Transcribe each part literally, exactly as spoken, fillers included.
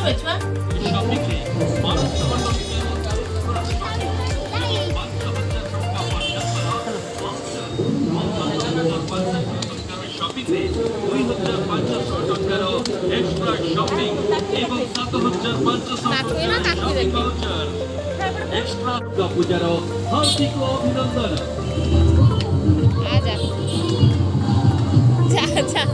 ଆସିବେ ଛୁଆ? Extra shopping एवं सात हजार पाँच सौ एक्स्ट्रा का पूजार हार्दिक अभिनंदन। आजा जा जा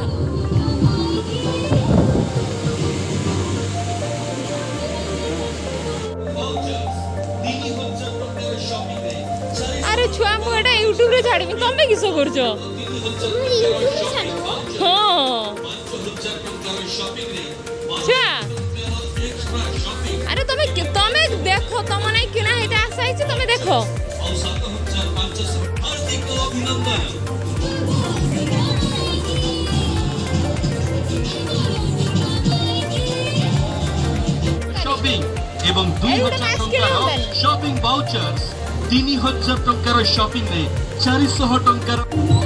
अरे छुआ मु एटा यूट्यूब रे छाड़मी तमे किसो करछो हां छुआ अरे तमे तमे देखो तम नै किना एटा आसाई छी तमे देखो हार्दिक अभिनंदन। शॉपिंग एवं दुई हजार टंकार शॉपिंग वाउचर्स तीन हजार टंकार शॉपिंग रे चार सौ टंकार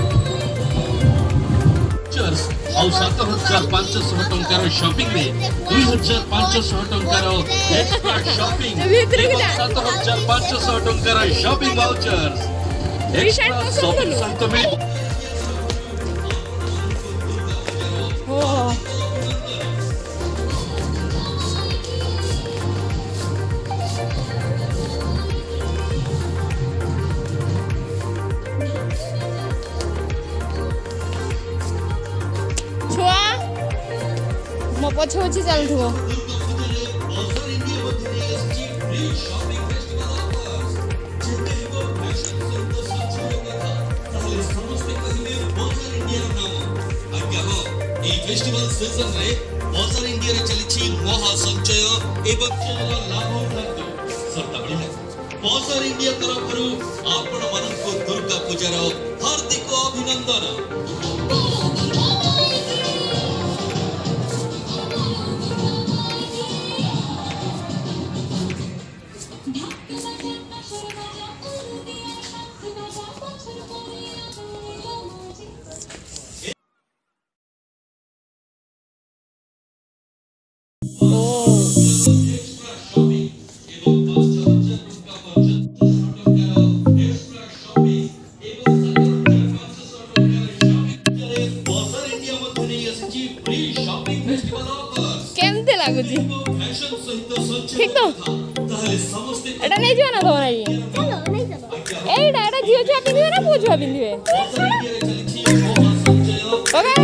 वाउचर्स और सात हजार पाँच सौ टंकार शॉपिंग रे दो हजार पाँच सौ टंकार एक्स्ट्रा शॉपिंग सात हजार पाँच सौ टंकार शॉपिंग वाउचर्स एक्स्ट्रा शॉपिंग सहित मिल मो पछ पछ चलथुओ फेस्टिवल सीजन रे बजार इंडिया रे चलीछि महा संचय एवं लाभ उठातो सरता बढिला बजार इंडिया तरफरु आपण माननको दुर्गा पूजार हार्दिक अभिनंदन। केमते लागुची ठीक तो एटा नै जो ना तो नै चलो नै चलो एटा एटा जियो छुआ पिंदिबे ना पुओ छुआ पिंदिबे ओके